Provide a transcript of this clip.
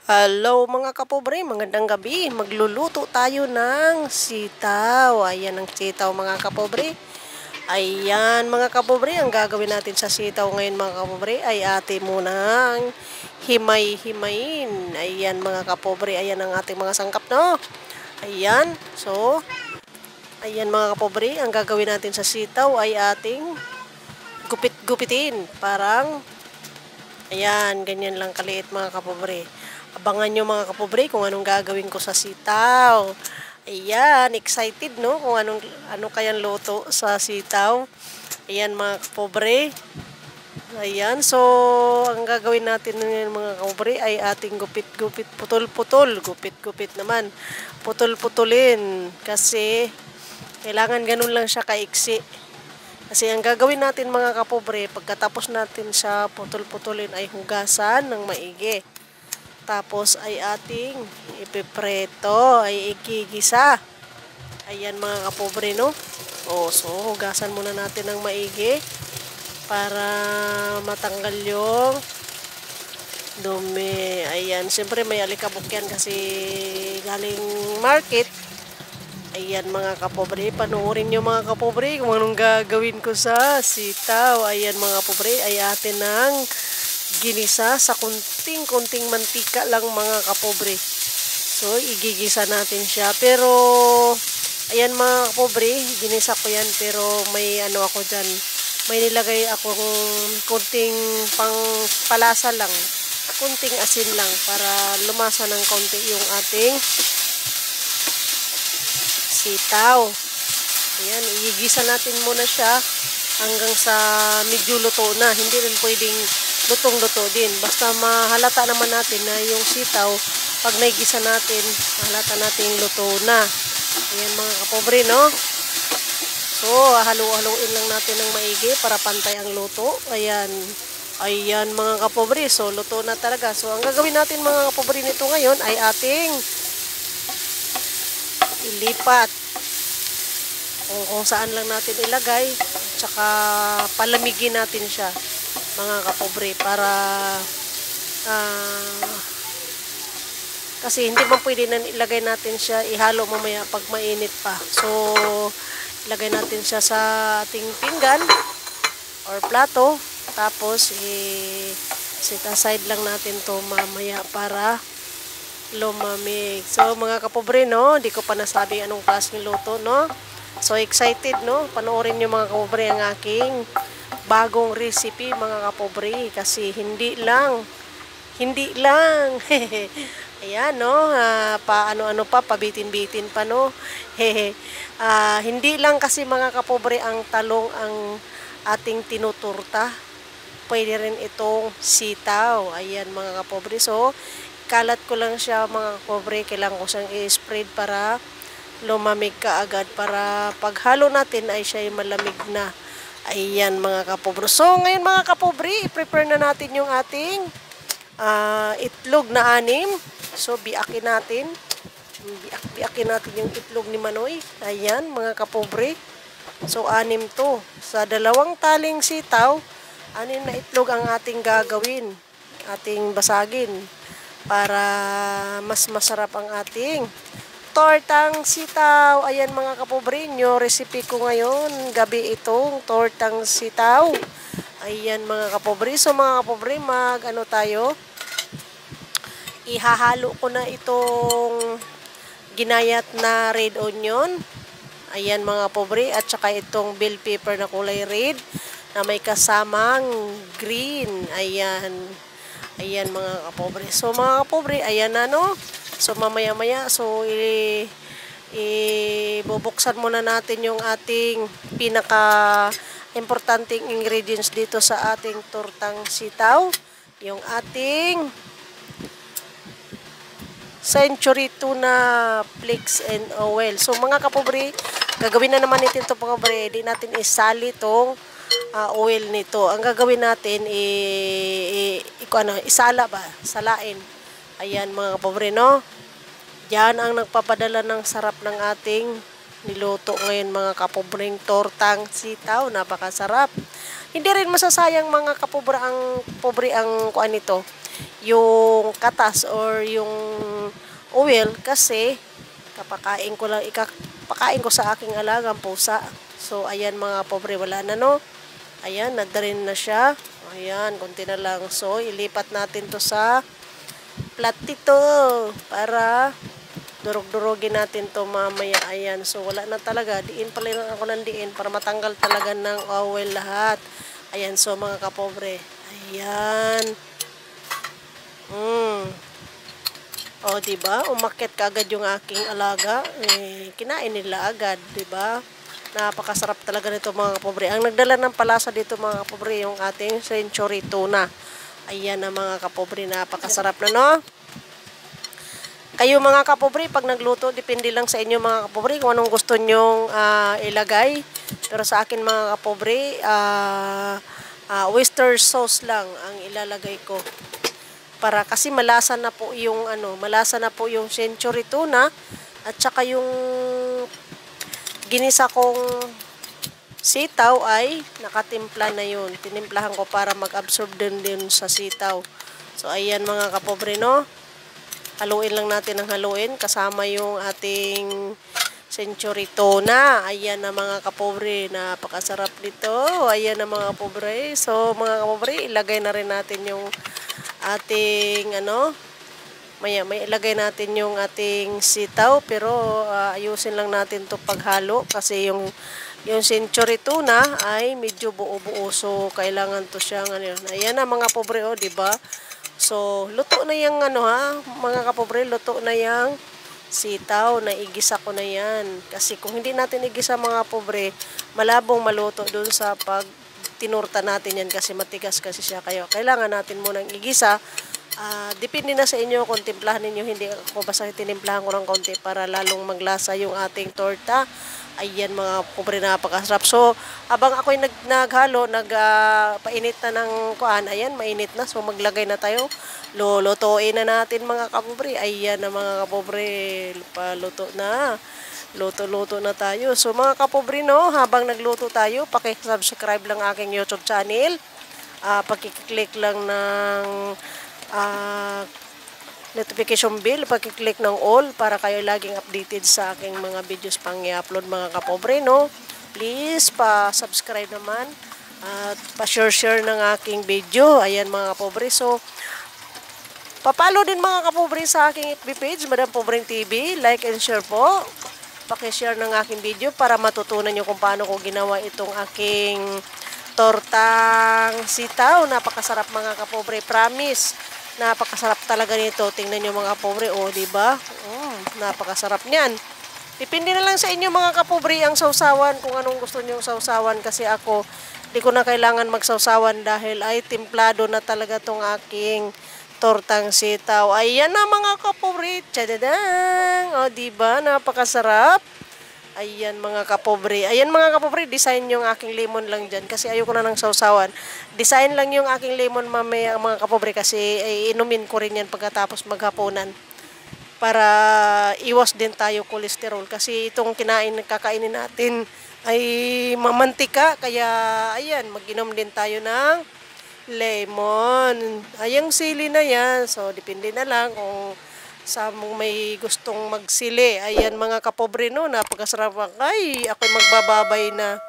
Hello mga kapobre, magandang gabi. Magluluto tayo ng sitaw. Ayan ang sitaw mga kapobre. Ayan mga kapobre, ang gagawin natin sa sitaw ngayon mga kapobre ay ate munang himay-himayin. Ayan mga kapobre, ayan ang ating mga sangkap no. Ayan, so ayan mga kapobre, ang gagawin natin sa sitaw ay ating gupit-gupitin. Parang ayan, ganyan lang kaliit mga kapobre. Abangan nyo mga kapobre kung anong gagawin ko sa sitaw. Ayan, excited no kung ano kayang luto sa sitaw. Ayan mga kapobre. Ayan, so ang gagawin natin ngayon mga kapobre ay ating gupit-gupit, putol-putol. Gupit-gupit naman. Putol-putulin kasi kailangan ganun lang siya kaiksi. Kasi ang gagawin natin mga kapobre, pagkatapos natin siya putol-putulin ay hugasan ng maigi. Tapos ay ating ipipreto, ay igigisa. Ayan mga kapobre no. So hugasan muna natin ng maigi para matanggal yung dumi. Ayan, siyempre may alikabok yan kasi galing market. Ayan mga kapobre, panoorin nyo mga kapobre kung anong gagawin ko sa sitaw. Ayan mga kapobre, ay atin ng ginisa sa kunting mantika lang mga kapobre. So igigisa natin siya, pero ayan mga kapobre, ginisa ko yan pero may ano ako dyan, may nilagay akong kunting pang palasa lang, kunting asin lang para lumasa ng konti yung ating sitaw. Ayan, igigisa natin muna siya hanggang sa medyo luto na, hindi rin pwedeng lutong-luto din. Basta mahalata naman natin na yung sitaw, pag naigisa natin, mahalata natin luto na. Ayan mga kapobre, no? So, halo-haloin lang natin ng maigi para pantay ang luto. Ayan. Ayan mga kapobre. So, luto na talaga. So, ang gagawin natin mga kapobre nito ngayon ay ating ilipat. Kung saan lang natin ilagay. Tsaka palamigin natin siya mga kapobre para kasi hindi man pwede na ilagay natin siya, ihalo mamaya pag mainit pa. So ilagay natin siya sa ating pinggan or plato, tapos set aside lang natin to mamaya para lumamig. So mga kapobre no, hindi ko pa nasabi anong klaseng luto no. So excited no, panoorin niyo mga kapobre ang aking bagong recipe mga kapobre, kasi hindi lang ayan no, paano-ano pa, pabitin-bitin pa no. Hindi lang kasi mga kapobre ang talong ang ating tinuturta, pwede rin itong sitaw. Ayan mga kapobre, so kalat ko lang siya mga kapobre, kailangan ko siyang i-spread para lumamig ka agad, para paghalo natin ay siya malamig na. Ayan mga kapobre. So ngayon mga kapobre, i-prepare na natin yung ating itlog na 6. So biakin natin. Biakin natin yung itlog ni Manoy. Ayan mga kapobre. So 6 to. Sa 2 taling sitaw, 6 na itlog ang ating gagawin. Ating basagin para mas masarap ang ating tortang sitaw. Ayan mga kapobre, nyo recipe ko ngayon gabi itong tortang sitaw. Ayan mga kapobre. So mga kapobre, mag-ano tayo, ihahalo ko na itong ginayat na red onion. Ayan mga kapobre, at saka itong bell pepper na kulay red na may kasamang green. Ayan. Ayan mga kapobre. So mga kapobre, ayan na no. So mamaya-maya, so ibubuksan muna natin yung ating pinaka-importanting ingredients dito sa ating tortang sitaw. Yung ating century tuna flakes and oil. So mga kapobre, gagawin na naman natin ito mga kapobre. Hindi natin isali itong oil nito. Ang gagawin natin isala ba? Salain. Ayan mga kapobre no. Yan ang nagpapadala ng sarap ng ating niluto ngayon mga kapobreng tortang sitaw. Napakasarap. Hindi rin masasayang mga kapobre ang kuan nito. yung katas or yung oil kasi ikapakain ko sa aking alagang pusa. So, ayan mga pobre, wala na no. Ayan, nadarin na siya. Ayan, konti na lang. So, ilipat natin to sa platito para durog-durogin natin to mamaya. Ayan, so wala na talaga. Diin pala lang ako ng diin para matanggal talaga ng oil lahat. Ayan, so mga kapobre. Ayan. O, diba? Umakyat kaagad yung aking alaga. Kinain nila agad, diba? Napakasarap talaga nito mga kapobre. Ang nagdala ng palasa dito mga kapobre, yung ating century tuna. Ayan na mga kapobre, napakasarap na no? Kayo mga kapobre, pag nagluto, depende lang sa inyo mga kapobre kung anong gusto nyong ilagay. Pero sa akin mga kapobre, oyster sauce lang ang ilalagay ko. Para kasi malasa na po yung century tuna at saka yung ginisa kong sitaw ay nakatimpla na yun. Tinimplahan ko para mag-absorb din sa sitaw. So ayan mga kapobre no. Haluin lang natin ng haluin kasama yung ating century tuna. Ayan na mga kapobre, napakasarap nito. Ayan na mga kapobre. So mga kapobre, ilagay na rin natin yung ating may ilagay natin yung ating sitaw pero ayusin lang natin to paghalo kasi yung century tuna ay medyo buo-buo so kailangan to siyang ayan na mga pobre di ba? So luto na yung mga kapobre, luto na yung sitaw, na igisa ko na yan kasi kung hindi natin igisa mga pobre, malabong maluto dun sa pag tinurta natin yan kasi matigas kasi siya. Kaya kailangan natin munang igisa. Depende na sa inyo kung timplahan ninyo. Hindi ako basta tinimplahan ko ng konti para lalong maglasa yung ating torta. Ayan mga pobre, napakasarap. So habang ako'y naghalo, painit na ng kuan. Ayan, mainit na. So maglagay na tayo. Lulutuin na natin mga kapobre. Ayan na mga kapobre. Paluto na. Luto-luto na tayo. So mga kapobre no, habang nagluto tayo, paki-subscribe lang aking YouTube channel. Paki-click lang ng notification bell, paki-click ng all para kayo laging updated sa aking mga videos pang i-upload mga kapobre no. Please pa-subscribe naman at pa-share ng aking video. Ayan mga kapobre. So papalo din mga kapobre sa aking FB page, Madam Pobreng TV. Like and share po. Paki-share ng aking video para matutunan nyo kung paano ko ginawa itong aking tortang sitaw. Napakasarap mga kapobre, promise. Napakasarap talaga nito. Tingnan nyo mga kapobre, diba? Napakasarap niyan. Depende na lang sa inyo mga kapobre ang sausawan, kung anong gusto nyo sausawan kasi ako, di ko na kailangan magsausawan dahil ay timplado na talaga tong aking tortang sitaw. Ayan na mga kapobre. Tadadang! Diba? Napakasarap. Ayan mga kapobre. Ayan mga kapobre, design yung aking lemon lang dyan kasi ayoko na ng sausawan. Design lang yung aking lemon mamaya mga kapobre kasi inumin ko rin yan pagkatapos maghapunan. Para iwas din tayo kolesterol kasi itong kakainin natin ay mamantika. Kaya ayan, mag-inom din tayo ng lemon. Ayang sili na yan. So, depende na lang kung sa may gustong magsili. Ayan mga kapobre no, napakasarap. Ay, ako'y magbababay na.